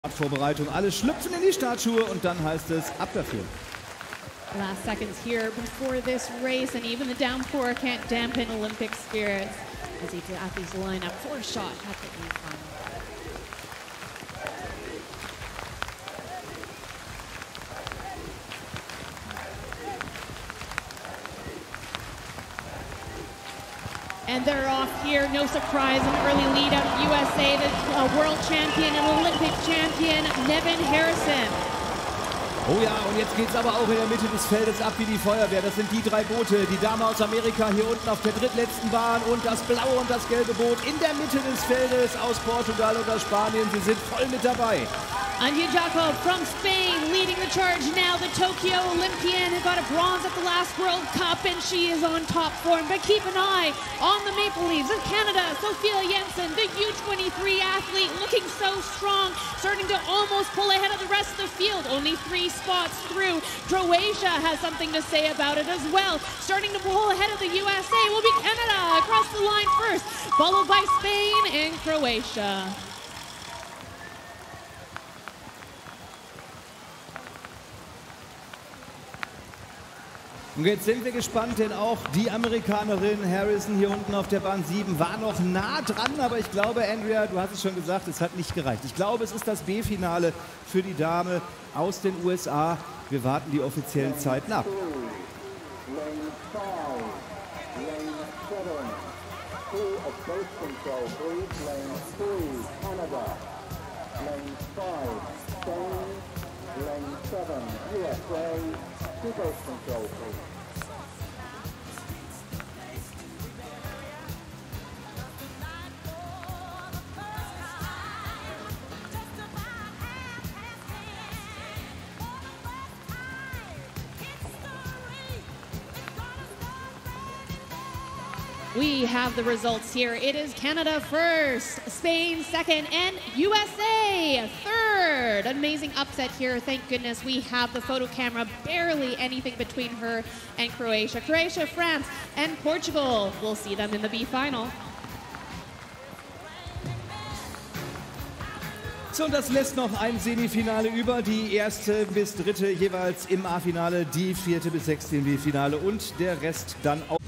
Vorbereitung. Alle schlüpfen in die Startschuhe und dann heißt es ab dafür. Last seconds here before this race, and even the downpour can't dampen Olympic spirits as the athletes line up for a shot at the main final. And they're off here, no surprise, an early lead out of USA, the world champion and Olympic champion, Nevin Harrison. Oh ja, und jetzt geht es aber auch in der Mitte des Feldes ab wie die Feuerwehr. Das sind die drei Boote. Die Dame aus Amerika hier unten auf der drittletzten Bahn und das blaue und das gelbe Boot in der Mitte des Feldes aus Portugal und aus Spanien. Sie sind voll mit dabei. Anja Jacob from Spain leading the charge now. The Tokyo Olympian who got a bronze at the last World Cup, and she is on top form. But keep an eye on the Maple Leafs of Canada. Sophia Jensen, the U23 athlete, looking so strong, starting to almost pull ahead of the rest of the field. Only 3 spots through. Croatia has something to say about it as well. Starting to pull ahead of the USA will be Canada across the line first, followed by Spain and Croatia. Und jetzt sind wir gespannt, denn auch die Amerikanerin Harrison hier unten auf der Bahn 7 war noch nah dran, aber ich glaube, Andrea, du hast es schon gesagt, es hat nicht gereicht. Ich glaube, es ist das B-Finale für die Dame aus den USA. Wir warten die offiziellen Zeiten ab. We have the results here. It is Canada first, Spain second, and USA third. Amazing upset here. Thank goodness we have the photo camera. Barely anything between her and Croatia. Croatia, France, and Portugal. We'll see them in the B final. So, und das lässt noch ein Semifinale über. Die erste bis dritte jeweils im A-Finale, die vierte bis sechste im B-Finale und der Rest dann auch.